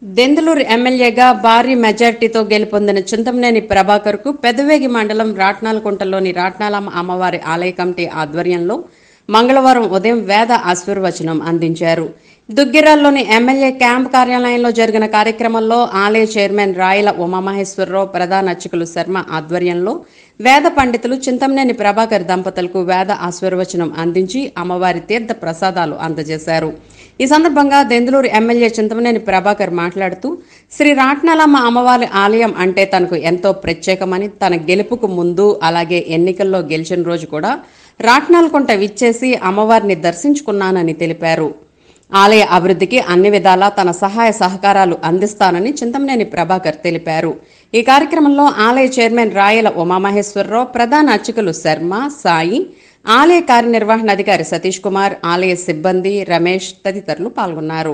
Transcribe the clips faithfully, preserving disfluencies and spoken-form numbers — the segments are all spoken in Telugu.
దెందులూరు ఎమ్మెల్యేగా భారీ మెజార్టీతో గెలుపొందిన చింతమనేని ప్రభాకర్ కు పెదవేగి మండలం రాట్నాలకుంటలోని రాట్నాలమ్మ అమ్మవారి ఆలయ కమిటీ ఆధ్వర్యంలో మంగళవారం ఉదయం వేద ఆశీర్వచనం అందించారు. దుగ్గిరాల్లోని ఎమ్మెల్యే క్యాంప్ కార్యాలయంలో జరిగిన కార్యక్రమంలో ఆలయ చైర్మన్ రాయల ఉమామహేశ్వరరావు, ప్రధాన అర్చకులు శర్మ ఆధ్వర్యంలో వేద పండితులు చింతమనేని ప్రభాకర్ దంపతులకు వేద ఆశీర్వచనం అందించి అమ్మవారి తీర్థ ప్రసాదాలు అందజేశారు. ఈ సందర్భంగా దెందులూరు ఎమ్మెల్యే చింతమనేని ప్రభాకర్ మాట్లాడుతూ, శ్రీ రాట్నాలమ్మ అమ్మవారి ఆలయం అంటే తనకు ఎంతో ప్రత్యేకమని, తన గెలుపుకు ముందు అలాగే ఎన్నికల్లో గెలిచిన రోజు కూడా రాట్నాలకుంట విచ్చేసి అమ్మవారిని దర్శించుకున్నానని తెలిపారు. ఆలయ అభివృద్ధికి అన్ని విధాలా తన సహాయ సహకారాలు అందిస్తానని చింతమనేని ప్రభాకర్ తెలిపారు. ఈ కార్యక్రమంలో ఆలయ చైర్మన్ రాయల ఉమామహేశ్వరరావు, ప్రధాన అర్చకులు శర్మ, సాయి, ఆలయ కార్యనిర్వహణాధికారి సతీష్ కుమార్, ఆలయ సిబ్బంది, రమేష్ తదితరులు పాల్గొన్నారు.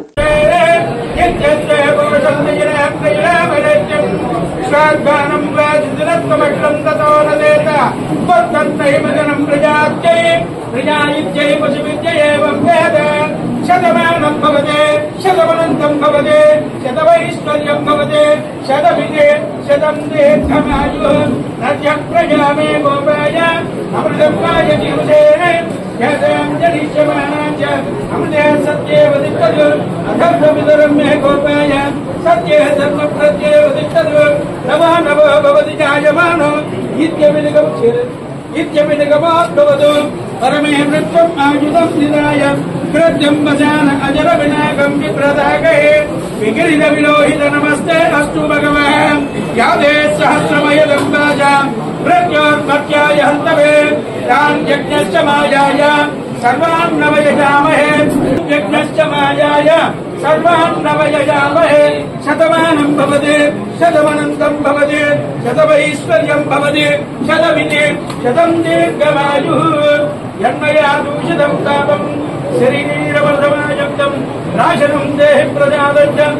శతమానం భవతే శతమనంతం భవతే శతవైశ్వర్యం భవతే శతమిదే శతం దీర్ఘమాయు రజ్య ప్రజామే గోపాయ అమృతమాయ జీవసే యజాంజలిష్యమానాంచ అమృతే సత్యేవ దిక్కదు అధర్మమిదరం మే గోపాయ సత్యే ధర్మ ప్రత్యేవ దిక్కదు నమో నమో భవతి జాయమానో ఇత్యవినిగం ఇత్యవినిగమాద్భవతు పరమే వృత్తం ఆయుధం నిరాయ कृत्यं वसान अजर विनायकं विप्रदागे विगिरिद विलोहित नमस्ते अस्तु भगवान् यादे सहस्रमयदं वाजा प्रत्योर्मत्याय हन्तवे तान् यज्ञश्च मायाय सर्वान् नवयजामहे यज्ञश्च मायाय सर्वान् नवयजामहे शतमानं भवते शतमनन्तं भवते शतवैश्वर्यं भवते शतमिते शतं दीर्घमायुः यन्मया दूषितं तापम् శరీరవర్ధమాయుక్తం నాశనం దేహి ప్రజాదజ్జం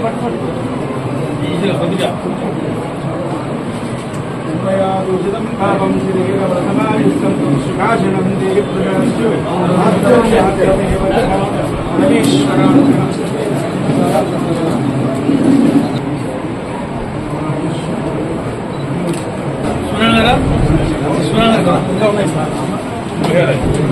దూషితం పాపం శరీరవర్ధమాయుక్తం నాశనం దేహి ప్రజాదజ్జం